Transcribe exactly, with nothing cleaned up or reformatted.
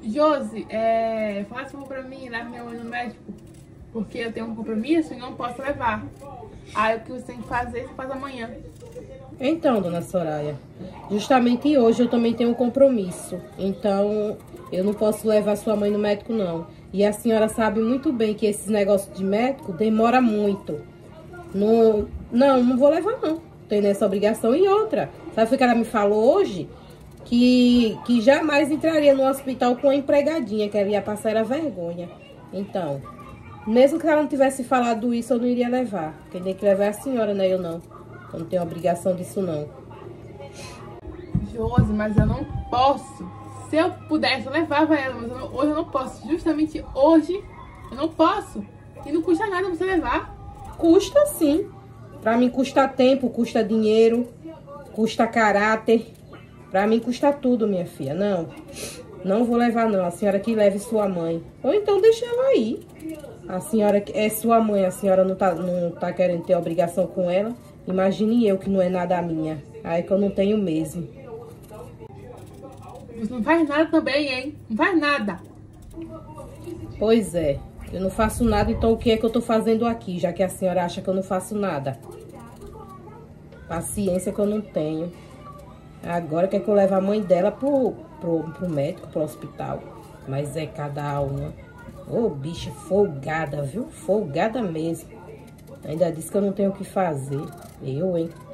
Josi, é, faz favor pra mim, leva minha mãe no médico, porque eu tenho um compromisso e não posso levar. Aí o que você tem que fazer, você faz amanhã. Então, dona Soraya, justamente hoje eu também tenho um compromisso. Então, eu não posso levar sua mãe no médico, não. E a senhora sabe muito bem que esses negócios de médico demora muito. Não, não, não vou levar, não. Tenho essa obrigação. E outra, sabe o que ela me falou hoje? Que, que jamais entraria no hospital com a empregadinha, que ela ia passar era vergonha. Então, mesmo que ela não tivesse falado isso, eu não iria levar. Quem tem que levar é a senhora, né? Eu não. Eu não tenho obrigação disso, não. Josi, mas eu não posso. Se eu pudesse, eu levava ela, mas eu não, hoje eu não posso. Justamente hoje, eu não posso. E não custa nada você levar. Custa sim. Pra mim custa tempo, custa dinheiro, custa caráter. Pra mim custa tudo, minha filha. Não, não vou levar não. A senhora que leve sua mãe. Ou então deixa ela aí. A senhora é sua mãe, a senhora não tá, não tá querendo ter obrigação com ela. Imagine eu que não é nada minha. Aí que eu não tenho mesmo. Você não faz nada também, hein? Não faz nada. Pois é. Eu não faço nada, então o que é que eu tô fazendo aqui? Já que a senhora acha que eu não faço nada. Paciência que eu não tenho. Agora quer que eu leve a mãe dela pro, pro, pro médico, pro hospital. Mas é cada uma. Ô, bicha folgada, viu? Folgada mesmo. Ainda disse que eu não tenho o que fazer. Eu, hein?